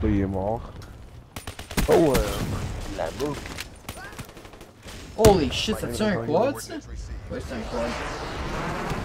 il est mort. Oh, là-bas. Holy shit, c'est-tu un quad, ça? Ouais, c'est un quad.